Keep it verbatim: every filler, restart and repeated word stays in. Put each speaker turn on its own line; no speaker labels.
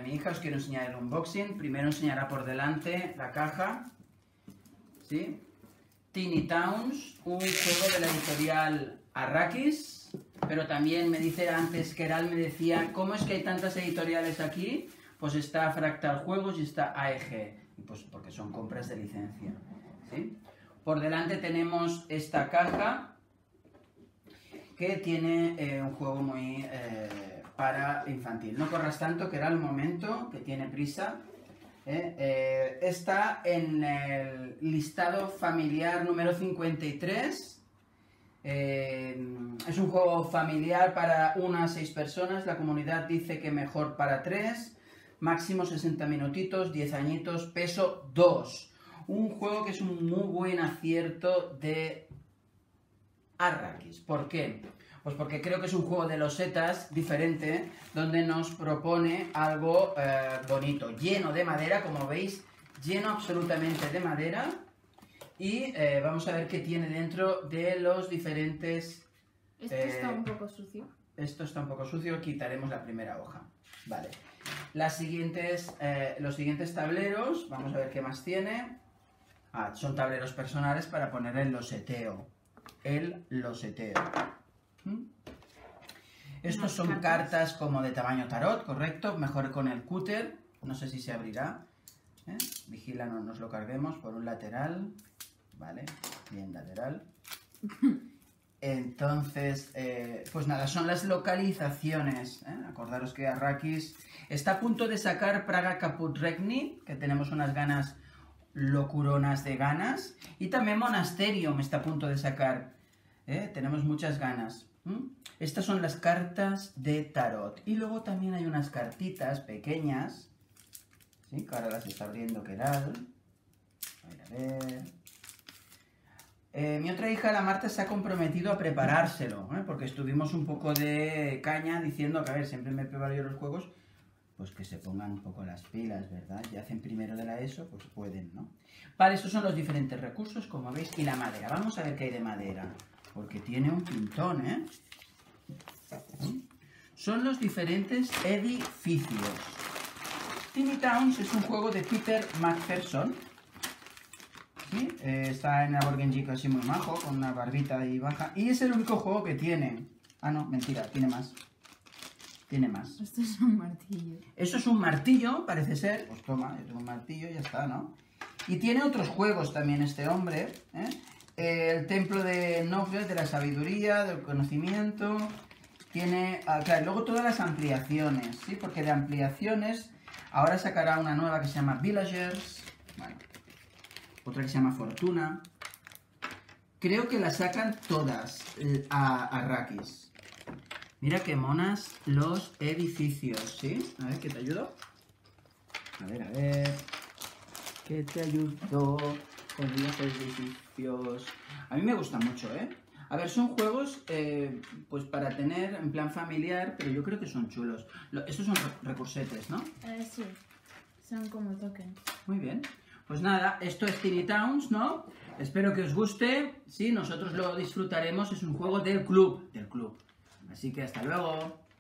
de mi hija, os quiero enseñar el unboxing. Primero enseñará por delante la caja, ¿sí? Tiny Towns, un juego de la editorial Arrakis, pero también me dice antes, Keral me decía, ¿cómo es que hay tantas editoriales aquí? Pues está Fractal Juegos y está A E G, pues porque son compras de licencia, ¿sí? Por delante tenemos esta caja que tiene eh, un juego muy eh, para infantil. No corras tanto, Keral, un momento, que tiene prisa. Eh, eh, está en el listado familiar número cincuenta y tres. Eh, es un juego familiar para una a seis personas. La comunidad dice que mejor para tres. Máximo sesenta minutitos, diez añitos, peso dos. Un juego que es un muy buen acierto de Arrakis. ¿Por qué? Pues porque creo que es un juego de losetas diferente, donde nos propone algo eh, bonito, lleno de madera, como veis, lleno absolutamente de madera. Y eh, vamos a ver qué tiene dentro de los diferentes...
Esto
eh,
está un poco sucio.
Esto está un poco sucio, quitaremos la primera hoja. Vale. Las siguientes, eh, los siguientes tableros, vamos a ver qué más tiene. Ah, son tableros personales para poner el loseteo. El loseteo. ¿Mm? Estos son cartas. cartas como de tamaño tarot, correcto, mejor con el cúter, no sé si se abrirá. ¿Eh? Vigila, no nos lo carguemos por un lateral, vale, bien lateral. Entonces, eh, pues nada, son las localizaciones, ¿eh? Acordaros que Arrakis está a punto de sacar Praga Caput Regni, que tenemos unas ganas locuronas de ganas, y también Monasterium está a punto de sacar, ¿eh? Tenemos muchas ganas. ¿Mm? Estas son las cartas de tarot. Y luego también hay unas cartitas pequeñas, ¿sí? Que ahora las está abriendo Keral. A ver, a ver. Eh, mi otra hija, la Marta, se ha comprometido a preparárselo, ¿eh? Porque estuvimos un poco de caña diciendo que, a ver, siempre me preparo yo los juegos, pues que se pongan un poco las pilas, ¿verdad? Y hacen primero de la ESO, pues pueden, ¿no? Vale, estos son los diferentes recursos, como veis, y la madera. Vamos a ver qué hay de madera. Porque tiene un pintón, ¿eh? Son los diferentes edificios. Tiny Towns es un juego de Peter McPherson. ¿Sí? Eh, está en la Board Game Geek así muy majo, con una barbita ahí baja. Y es el único juego que tiene. Ah, no, mentira, tiene más. Tiene más.
Esto es un martillo.
Eso es un martillo, parece ser. Pues toma, yo tengo un martillo y ya está, ¿no? Y tiene otros juegos también este hombre, ¿eh? El templo de Nofre, de la sabiduría, del conocimiento. Tiene, ah, claro, luego todas las ampliaciones, ¿sí? Porque de ampliaciones ahora sacará una nueva que se llama Villagers. Bueno, otra que se llama Fortuna. Creo que la sacan todas a Arrakis. Mira qué monas los edificios, ¿sí? A ver, ¿qué te ayudo? A ver, a ver. ¿Qué te ayudo con los edificios? A mí me gusta mucho, ¿eh? A ver, son juegos, eh, pues para tener en plan familiar, pero yo creo que son chulos. Lo, estos son recursetes, ¿no?
Eh, sí, son como tokens.
Muy bien. Pues nada, esto es Tiny Towns, ¿no? Espero que os guste. Sí, nosotros lo disfrutaremos. Es un juego del club. Del club. Así que hasta luego.